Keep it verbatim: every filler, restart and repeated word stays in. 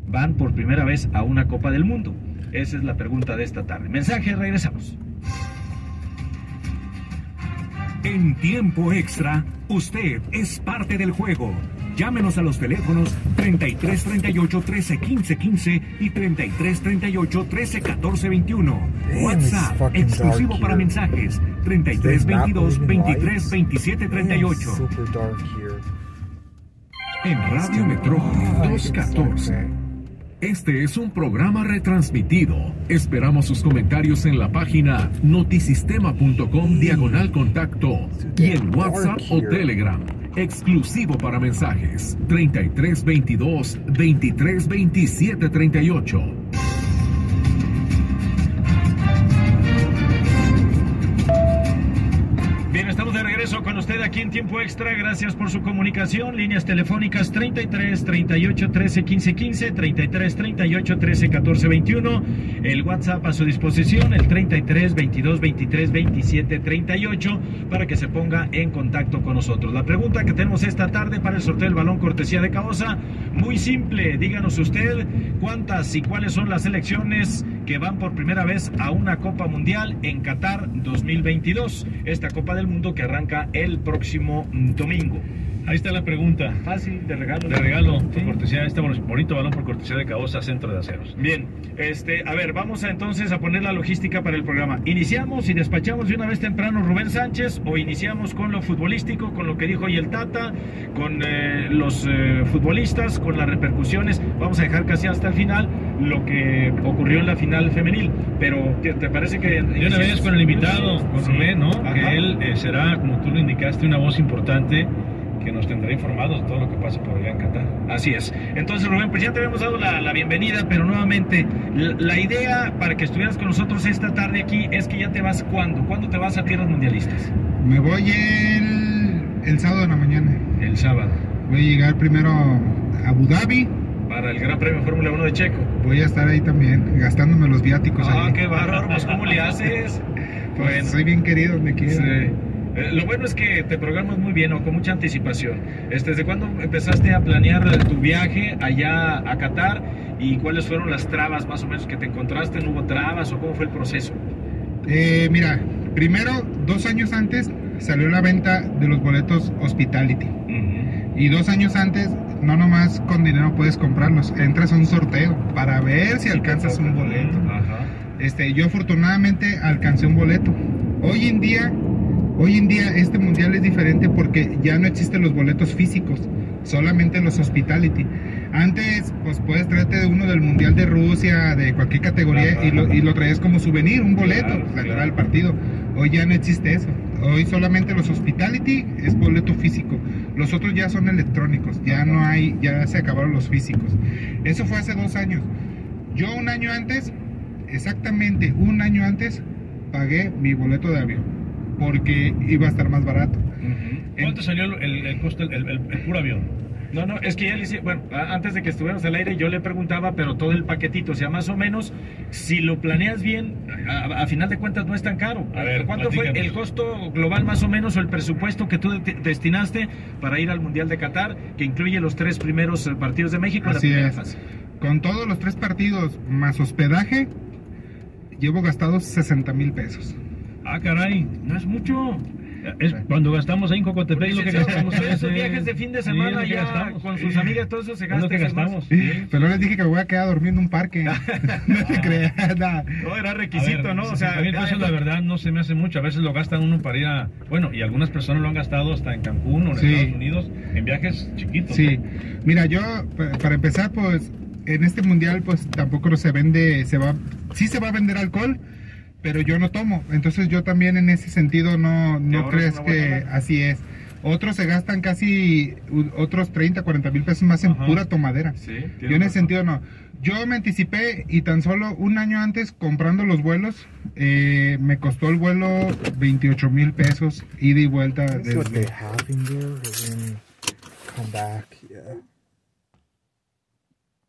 van por primera vez a una Copa del Mundo? Esa es la pregunta de esta tarde. Mensaje, regresamos. En tiempo extra, usted es parte del juego. Llámenos a los teléfonos treinta y tres treinta y ocho, trece, quince, quince y treinta y tres treinta y ocho, trece, catorce, veintiuno. WhatsApp exclusivo para mensajes treinta y tres veintidós, veintitrés veintisiete treinta y ocho. En Radio Metrópoli doscientos catorce. Este es un programa retransmitido. Esperamos sus comentarios en la página notisistema punto com diagonal contacto y en WhatsApp o Telegram, exclusivo para mensajes treinta y tres veintidós, veintitrés veintisiete treinta y ocho. Bien, estamos de regreso con usted aquí en Tiempo Extra. Gracias por su comunicación. Líneas telefónicas treinta y tres treinta y ocho, trece, quince, quince, treinta y tres treinta y ocho, trece, catorce, veintiuno. El WhatsApp a su disposición, el treinta y tres veintidós, veintitrés veintisiete treinta y ocho, para que se ponga en contacto con nosotros. La pregunta que tenemos esta tarde para el sorteo del balón cortesía de Caosa, muy simple. Díganos usted cuántas y cuáles son las selecciones que van por primera vez a una Copa Mundial en Qatar dos mil veintidós. Esta Copa del Mundo que arranca el próximo domingo. Ahí está la pregunta. Fácil, de regalo. De regalo, por Sí. cortesía, este bonito balón por cortesía de Caosa Centro de Aceros. Bien, este, a ver, vamos a entonces a poner la logística para el programa. ¿Iniciamos y despachamos de una vez temprano Rubén Sánchez o iniciamos con lo futbolístico, con lo que dijo hoy el Tata, con eh, los eh, futbolistas, con las repercusiones? Vamos a dejar casi hasta el final lo que ocurrió en la final femenil, pero ¿qué te parece que...? De una vez con el invitado, con Sí. Rubén, ¿no? Ajá. Que él eh, será, como tú lo indicaste, una voz importante que nos tendrá informados de todo lo que pasa por allá en Qatar. Así es. Entonces, Rubén, pues ya te habíamos dado la, la bienvenida, pero nuevamente, la, la idea para que estuvieras con nosotros esta tarde aquí es que ya te vas, ¿cuándo? ¿Cuándo te vas a tierras mundialistas? Me voy el, el sábado de la mañana. El sábado. Voy a llegar primero a Abu Dhabi. Para el Gran Premio Fórmula uno de Checo. Voy a estar ahí también, gastándome los viáticos. Ah, ahí. qué bárbaro, pues ¿cómo le haces? Pues Bueno. soy bien querido donde quiera. Sí. Eh, Lo bueno es que te programas muy bien o con mucha anticipación. Este, ¿Desde cuándo empezaste a planear tu viaje allá a Qatar y cuáles fueron las trabas más o menos que te encontraste? ¿No hubo trabas o cómo fue el proceso? Eh, mira, primero, dos años antes salió la venta de los boletos Hospitality. Y dos años antes, no nomás con dinero puedes comprarlos, entras a un sorteo para ver si alcanzas un boleto. Ajá. Este, yo afortunadamente alcancé un boleto. Hoy en día, hoy en día este mundial es diferente porque ya no existen los boletos físicos, solamente los Hospitality. Antes, pues puedes traerte de uno del mundial de Rusia, de cualquier categoría, Claro, y, lo, y lo traes como souvenir, un boleto, Claro, pues, la claro. entrada al partido. Hoy ya no existe eso. Hoy solamente los Hospitality es boleto físico. Los otros ya son electrónicos, ya no hay, ya se acabaron los físicos. Eso fue hace dos años. Yo un año antes, exactamente un año antes, pagué mi boleto de avión porque iba a estar más barato. ¿Cuánto salió el, el, el costo, el, el, el puro avión? No, no, es que ya le hice, bueno, a- antes de que estuviéramos al aire yo le preguntaba, pero todo el paquetito, o sea, más o menos, si lo planeas bien, a, a final de cuentas no es tan caro. A ver, ¿cuánto fue platícanos. el costo global más o menos o el presupuesto que tú de- destinaste para ir al Mundial de Qatar, que incluye los tres primeros eh, partidos de México en la Así primera es. fase? Con todos los tres partidos más hospedaje, llevo gastados sesenta mil pesos. Ah, caray. No es mucho. Es cuando gastamos ahí en Cocotepec lo que gastamos. Esos ese- viajes de fin de Sí, semana es lo que ya gastamos. con sus amigas, todo eso se Es gasta. lo que eso es más. gastamos. Sí. Pero les dije que me voy a quedar dormido en un parque. No te creas, nada. No, era A requisito, ver, ¿no? O sea, sesenta mil pesos, la verdad no se me hace mucho. A veces lo gastan uno para ir a... Bueno, y algunas personas lo han gastado hasta en Cancún o en Sí. Estados Unidos en viajes chiquitos. Sí, ¿no? mira, yo pa- para empezar, pues en este mundial, pues tampoco no se vende, se va, sí se va a vender alcohol, pero yo no tomo. Entonces yo también en ese sentido no, no ahorras crees una buena que lana. así es. Otros se gastan casi u- otros treinta, cuarenta mil pesos más en Ajá. pura tomadera. Sí, Yo en tienes ese razón. sentido no. Yo me anticipé y tan solo un año antes comprando los vuelos, eh, me costó el vuelo veintiocho mil pesos, ida y vuelta That's what they desde... have in there, and then come back. Yeah.